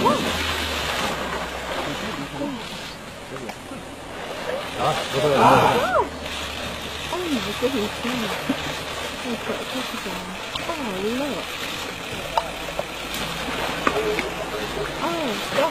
Đó, vô thôi. Oh, look at his face. He's got a cookie down. Oh, look. Oh,